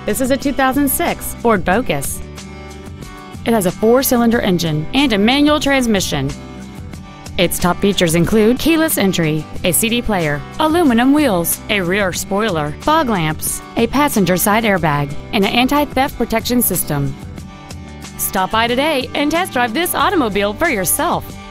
This is a 2006 Ford Focus. It has a 4-cylinder engine and a manual transmission. Its top features include keyless entry, a CD player, aluminum wheels, a rear spoiler, fog lamps, a passenger side airbag, and an anti-theft protection system. Stop by today and test drive this automobile for yourself.